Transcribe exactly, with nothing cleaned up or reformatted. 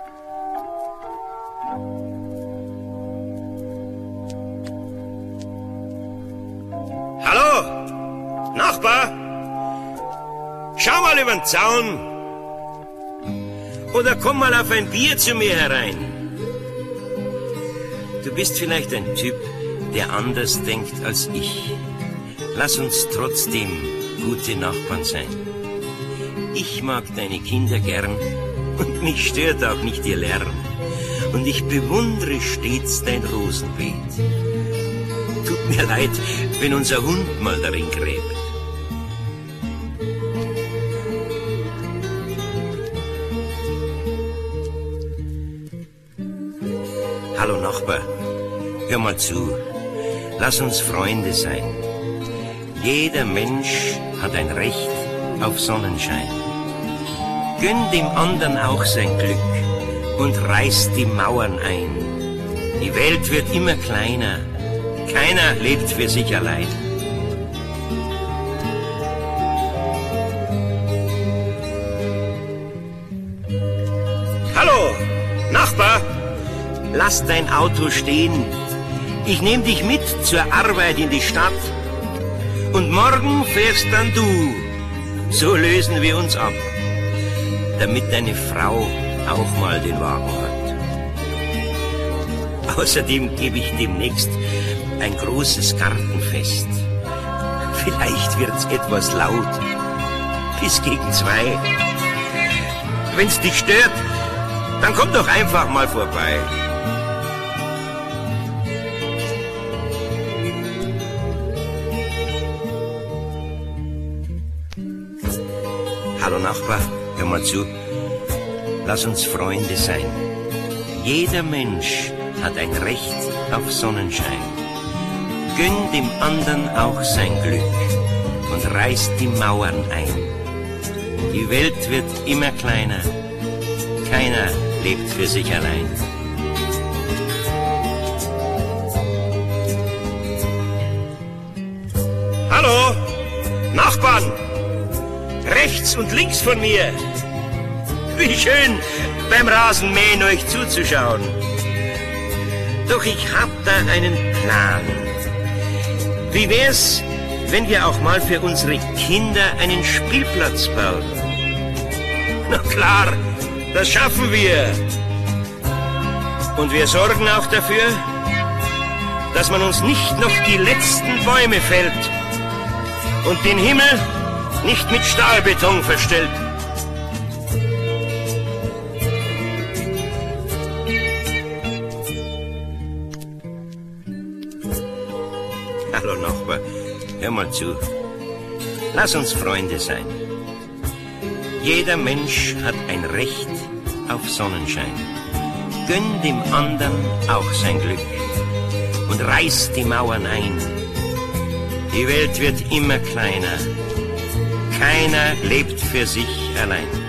Hallo, Nachbar? Schau mal über den Zaun. Oder komm mal auf ein Bier zu mir herein. Du bist vielleicht ein Typ, der anders denkt als ich. Lass uns trotzdem gute Nachbarn sein. Ich mag deine Kinder gern und mich stört auch nicht ihr Lärm. Und ich bewundere stets dein Rosenbeet. Tut mir leid, wenn unser Hund mal darin gräbt. Hallo Nachbar, hör mal zu. Lass uns Freunde sein. Jeder Mensch hat ein Recht auf Sonnenschein. Gönn dem anderen auch sein Glück und reiß die Mauern ein. Die Welt wird immer kleiner. Keiner lebt für sich allein. Hallo, Nachbar, lass dein Auto stehen. Ich nehm dich mit zur Arbeit in die Stadt. Und morgen fährst dann du. So lösen wir uns ab, damit deine Frau auch mal den Wagen hat. Außerdem gebe ich demnächst ein großes Gartenfest. Vielleicht wird's etwas laut, bis gegen zwei. Wenn's dich stört, dann komm doch einfach mal vorbei. Hallo Nachbar, hör mal zu. Lass uns Freunde sein. Jeder Mensch hat ein Recht auf Sonnenschein. Gönn dem anderen auch sein Glück und reiß die Mauern ein. Die Welt wird immer kleiner. Keiner lebt für sich allein. Hallo, Nachbarn! Rechts und links von mir. Wie schön, beim Rasenmähen euch zuzuschauen. Doch ich hab da einen Plan. Wie wär's, wenn wir auch mal für unsere Kinder einen Spielplatz bauen? Na klar, das schaffen wir. Und wir sorgen auch dafür, dass man uns nicht noch die letzten Bäume fällt und den Himmel nicht mit Stahlbeton verstellt. Hallo Nachbar, hör mal zu. Lass uns Freunde sein. Jeder Mensch hat ein Recht auf Sonnenschein. Gönn dem anderen auch sein Glück und reiß die Mauern ein. Die Welt wird immer kleiner. Keiner lebt für sich allein.